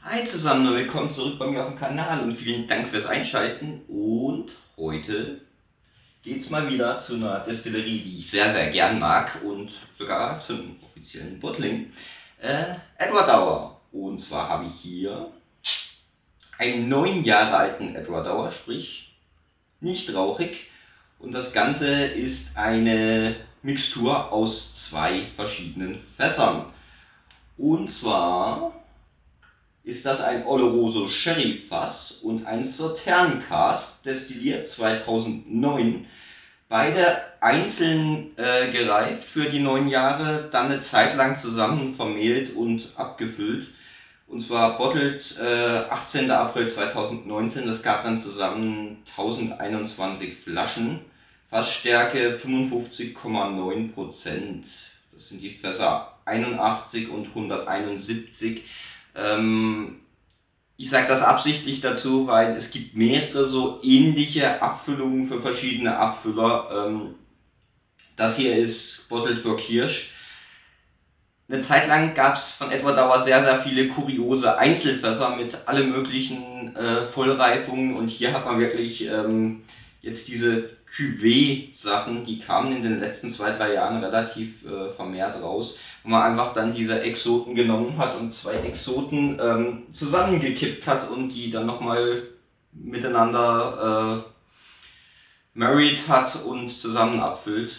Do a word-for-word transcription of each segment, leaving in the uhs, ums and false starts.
Hi zusammen und willkommen zurück bei mir auf dem Kanal und vielen Dank fürs Einschalten. Und heute geht es mal wieder zu einer Destillerie, die ich sehr, sehr gern mag und sogar zum offiziellen Bottling. Äh, Edward Dauer. Und zwar habe ich hier einen neun Jahre alten Edward Dauer, sprich nicht rauchig. Und das Ganze ist eine Mixtur aus zwei verschiedenen Fässern. Und zwar ist das ein Oloroso Sherry Fass und ein Sautern Cask, destilliert zweitausendneun. Beide einzeln äh, gereift für die neun Jahre, dann eine Zeit lang zusammen vermehlt und abgefüllt. Und zwar bottled äh, achtzehnten April zweitausendneunzehn. Das gab dann zusammen tausendeinundzwanzig Flaschen. Fassstärke fünfundfünfzig Komma neun Prozent. Das sind die Fässer einundachtzig und hunderteinundsiebzig. Ähm, ich sage das absichtlich dazu, weil es gibt mehrere so ähnliche Abfüllungen für verschiedene Abfüller. Ähm, das hier ist Bottled for Kirsch. Eine Zeit lang gab es von Edward Dauer sehr, sehr viele kuriose Einzelfässer mit alle möglichen äh, Vollreifungen. Und hier hat man wirklich ähm, jetzt diese Cuvée-Sachen, die kamen in den letzten zwei, drei Jahren relativ äh, vermehrt raus, wo man einfach dann diese Exoten genommen hat und zwei Exoten ähm, zusammengekippt hat und die dann nochmal miteinander äh, married hat und zusammen abfüllt.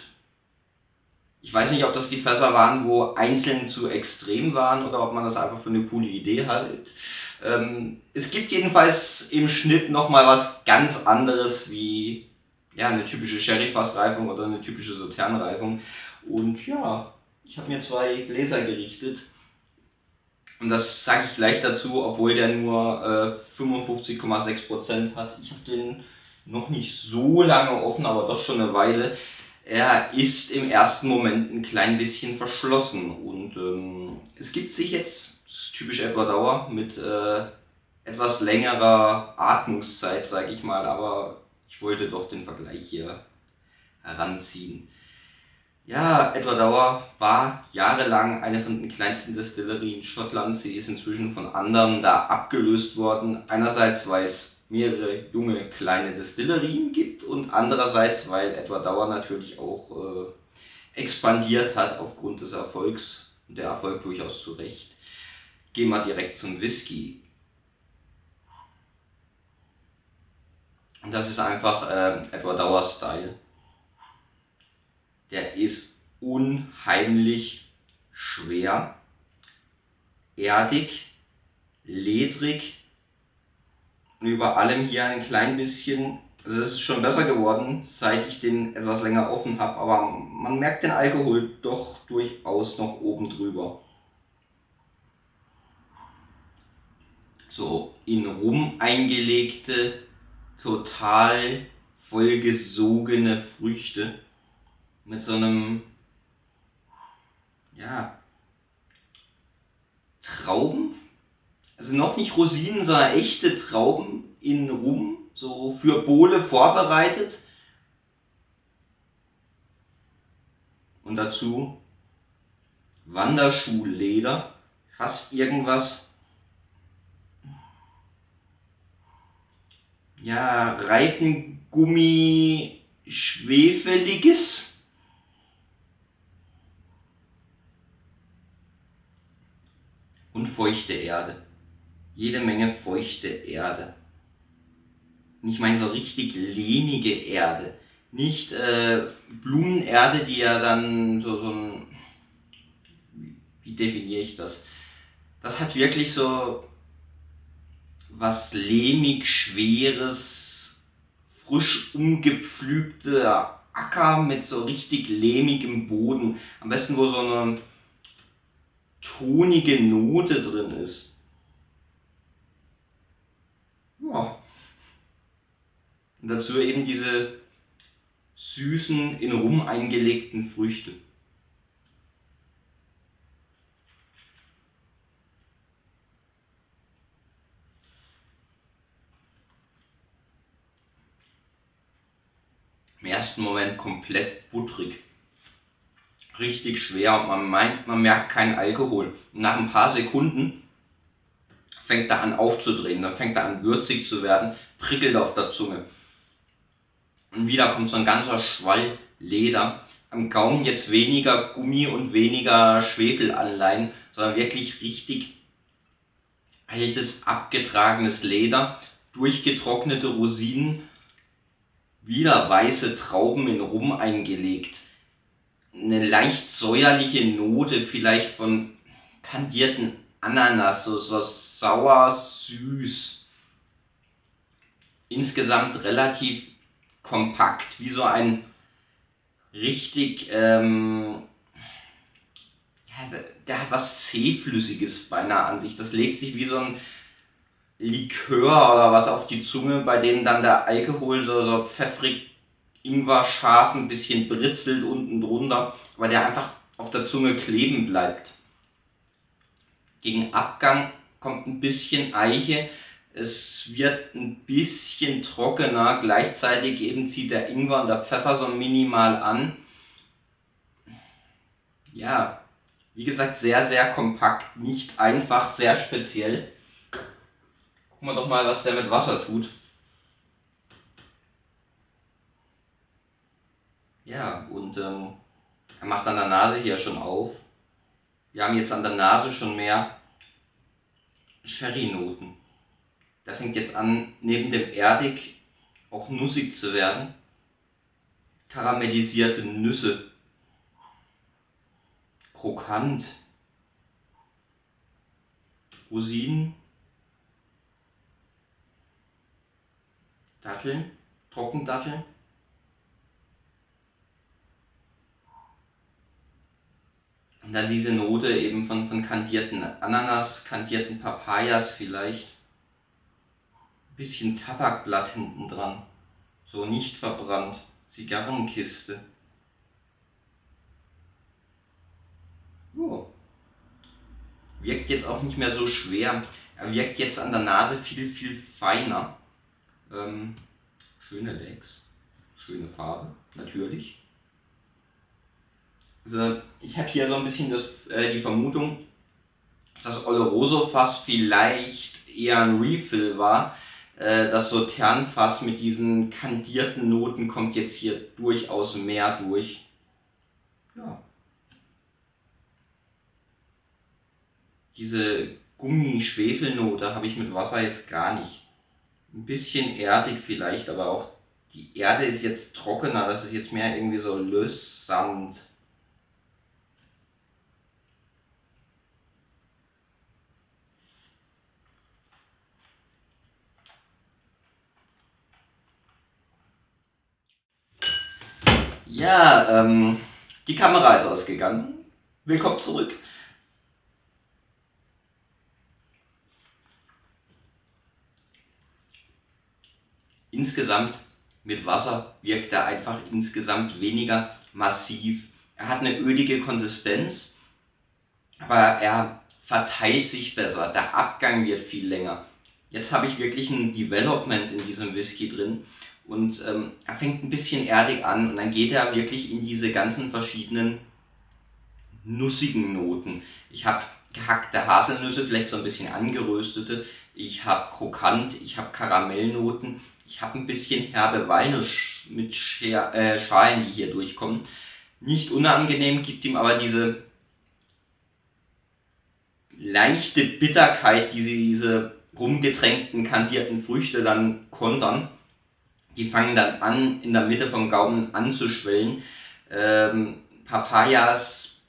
Ich weiß nicht, ob das die Fässer waren, wo einzeln zu extrem waren oder ob man das einfach für eine coole Idee hält. Ähm, es gibt jedenfalls im Schnitt nochmal was ganz anderes wie ja, eine typische Sherry-Fass-Reifung oder eine typische Sautern-Reifung. Und ja, ich habe mir zwei Gläser gerichtet. Und das sage ich gleich dazu, obwohl der nur äh, fünfundfünfzig Komma sechs Prozent hat. Ich habe den noch nicht so lange offen, aber doch schon eine Weile. Er ist im ersten Moment ein klein bisschen verschlossen und ähm, es gibt sich jetzt, das ist typisch Edward Dauer, mit äh, etwas längerer Atmungszeit, sage ich mal, aber ich wollte doch den Vergleich hier heranziehen. Ja, Edward Dauer war jahrelang eine von den kleinsten Destillerien Schottlands. Sie ist inzwischen von anderen da abgelöst worden. Einerseits, weil es mehrere junge kleine Destillerien gibt und andererseits, weil Edward Dauer natürlich auch äh, expandiert hat aufgrund des Erfolgs und der Erfolg durchaus zu Recht. Gehen wir direkt zum Whisky. Und das ist einfach äh, Edward Dauer Style. Der ist unheimlich schwer, erdig, ledrig und über allem hier ein klein bisschen, also es ist schon besser geworden, seit ich den etwas länger offen habe, aber man merkt den Alkohol doch durchaus noch oben drüber. So in Rum eingelegte, total vollgesogene Früchte mit so einem, ja, Trauben, also noch nicht Rosinen, sondern echte Trauben in Rum, so für Bowle vorbereitet. Und dazu Wanderschuhleder, fast irgendwas, ja, Reifengummi, Schwefeliges. Und feuchte Erde. Jede Menge feuchte Erde. Und ich meine so richtig lehmige Erde. Nicht äh, Blumenerde, die ja dann so, so ein... Wie definiere ich das? Das hat wirklich so was lehmig Schweres, frisch umgepflügte Acker mit so richtig lehmigem Boden. Am besten wo so eine tonige Note drin ist. Ja. Und dazu eben diese süßen, in Rum eingelegten Früchte. Im ersten Moment komplett butterig. Richtig schwer und man meint, man merkt keinen Alkohol. Und nach ein paar Sekunden fängt er an aufzudrehen, dann fängt er an würzig zu werden, prickelt auf der Zunge. Und wieder kommt so ein ganzer Schwall Leder. Am Gaumen jetzt weniger Gummi und weniger Schwefelanleihen, sondern wirklich richtig altes, abgetragenes Leder, durchgetrocknete Rosinen, wieder weiße Trauben in Rum eingelegt. Eine leicht säuerliche Note vielleicht von kandierten Ananas, so, so sauer, süß. Insgesamt relativ kompakt, wie so ein richtig, ähm, ja, der, der hat was Zähflüssiges beinahe an sich. Das legt sich wie so ein Likör oder was auf die Zunge, bei dem dann der Alkohol so, so pfeffrig, Ingwer scharf ein bisschen britzelt unten drunter, weil der einfach auf der Zunge kleben bleibt. Gegen Abgang kommt ein bisschen Eiche, es wird ein bisschen trockener, gleichzeitig eben zieht der Ingwer und der Pfeffer so minimal an. Ja, wie gesagt, sehr, sehr kompakt, nicht einfach, sehr speziell. Gucken wir doch mal, was der mit Wasser tut. Ja, und ähm, er macht an der Nase hier schon auf. Wir haben jetzt an der Nase schon mehr Sherry-Noten. Der fängt jetzt an, neben dem erdig auch nussig zu werden. Karamellisierte Nüsse. Krokant. Rosinen. Datteln. Trockendatteln. Und dann diese Note eben von, von kandierten Ananas, kandierten Papayas vielleicht. Ein bisschen Tabakblatt hinten dran. So nicht verbrannt. Zigarrenkiste. Oh. Wirkt jetzt auch nicht mehr so schwer. Er wirkt jetzt an der Nase viel, viel feiner. Ähm, schöne Legs. Schöne Farbe, natürlich. Also ich habe hier so ein bisschen das, äh, die Vermutung, dass das Oloroso-Fass vielleicht eher ein Refill war. Äh, das Sautern-Fass mit diesen kandierten Noten kommt jetzt hier durchaus mehr durch. Ja. Diese Gummi-Schwefelnote habe ich mit Wasser jetzt gar nicht. Ein bisschen erdig vielleicht, aber auch die Erde ist jetzt trockener, das ist jetzt mehr irgendwie so Lössand. Ja, ähm, die Kamera ist ausgegangen. Willkommen zurück. Insgesamt mit Wasser wirkt er einfach insgesamt weniger massiv. Er hat eine ölige Konsistenz, aber er verteilt sich besser. Der Abgang wird viel länger. Jetzt habe ich wirklich ein Development in diesem Whisky drin. Und ähm, er fängt ein bisschen erdig an und dann geht er wirklich in diese ganzen verschiedenen nussigen Noten. Ich habe gehackte Haselnüsse, vielleicht so ein bisschen angeröstete. Ich habe krokant, ich habe Karamellnoten. Ich habe ein bisschen herbe Walnuss mit Scher äh, Schalen, die hier durchkommen. Nicht unangenehm, gibt ihm aber diese leichte Bitterkeit, die sie diese rumgetränkten, kandierten Früchte dann kontern. Die fangen dann an, in der Mitte vom Gaumen anzuschwellen. Ähm, Papayas,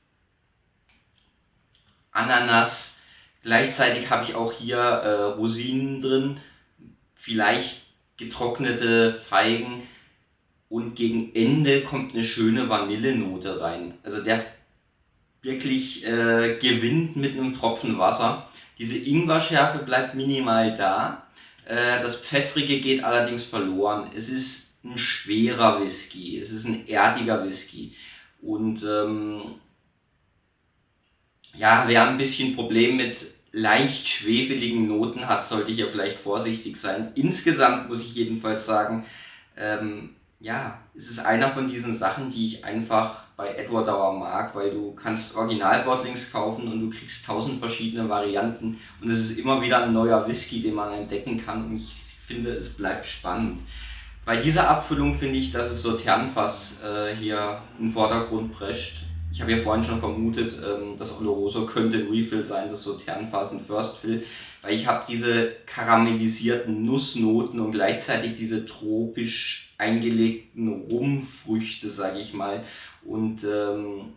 Ananas, gleichzeitig habe ich auch hier äh, Rosinen drin, vielleicht getrocknete Feigen und gegen Ende kommt eine schöne Vanillenote rein. Also der wirklich äh, gewinnt mit einem Tropfen Wasser. Diese Ingwerschärfe bleibt minimal da. Das Pfeffrige geht allerdings verloren. Es ist ein schwerer Whisky, es ist ein erdiger Whisky. Und ähm, ja, wer ein bisschen Problem mit leicht schwefeligen Noten hat, sollte hier vielleicht vorsichtig sein. Insgesamt muss ich jedenfalls sagen, ähm, ja, es ist einer von diesen Sachen, die ich einfach bei Edward Dauer mag, weil du kannst Original-Bottlings kaufen und du kriegst tausend verschiedene Varianten und es ist immer wieder ein neuer Whisky, den man entdecken kann und ich finde, es bleibt spannend. Bei dieser Abfüllung finde ich, dass es Sauternfass äh, hier im Vordergrund prescht. Ich habe ja vorhin schon vermutet, ähm, das Oloroso könnte ein Refill sein, das Sauternfass ein First Fill, weil ich habe diese karamellisierten Nussnoten und gleichzeitig diese tropisch eingelegten Rumfrüchte, sage ich mal. Und ähm,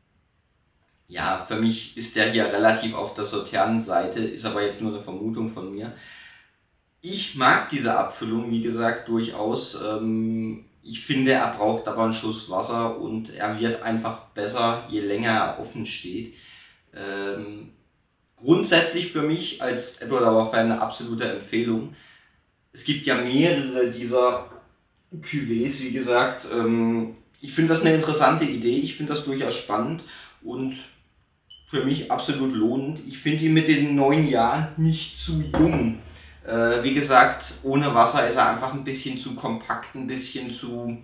ja, für mich ist der hier relativ auf der Sauternseite, ist aber jetzt nur eine Vermutung von mir. Ich mag diese Abfüllung, wie gesagt, durchaus. Ähm, ich finde, er braucht aber einen Schuss Wasser und er wird einfach besser, je länger er offen steht. Ähm, grundsätzlich für mich als Edward Dauer-Fan eine absolute Empfehlung. Es gibt ja mehrere dieser Cuvées, wie gesagt. Ähm, ich finde das eine interessante Idee, ich finde das durchaus spannend und für mich absolut lohnend. Ich finde ihn mit den neun Jahren nicht zu jung. Äh, wie gesagt, ohne Wasser ist er einfach ein bisschen zu kompakt, ein bisschen zu,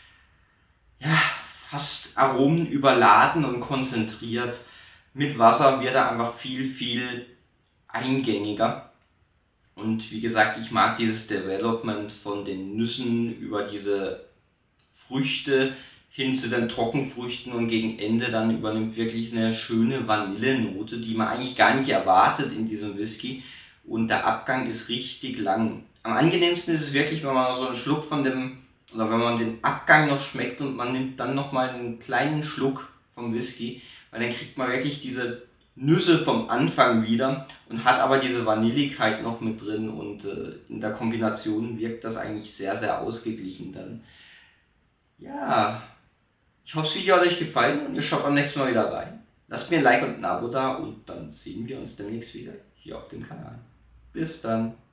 ja, fast Aromen überladen und konzentriert. Mit Wasser wird er einfach viel, viel eingängiger. Und wie gesagt, ich mag dieses Development von den Nüssen über diese Früchte hin zu den Trockenfrüchten und gegen Ende dann übernimmt wirklich eine schöne Vanillenote, die man eigentlich gar nicht erwartet in diesem Whisky. Und der Abgang ist richtig lang. Am angenehmsten ist es wirklich, wenn man so einen Schluck von dem, oder wenn man den Abgang noch schmeckt und man nimmt dann nochmal einen kleinen Schluck vom Whisky, weil dann kriegt man wirklich diese Nüsse vom Anfang wieder und hat aber diese Vanilligkeit noch mit drin und äh, in der Kombination wirkt das eigentlich sehr, sehr ausgeglichen dann. Ja, ich hoffe, das Video hat euch gefallen und ihr schaut beim nächsten Mal wieder rein. Lasst mir ein Like und ein Abo da und dann sehen wir uns demnächst wieder hier auf dem Kanal. Bis dann.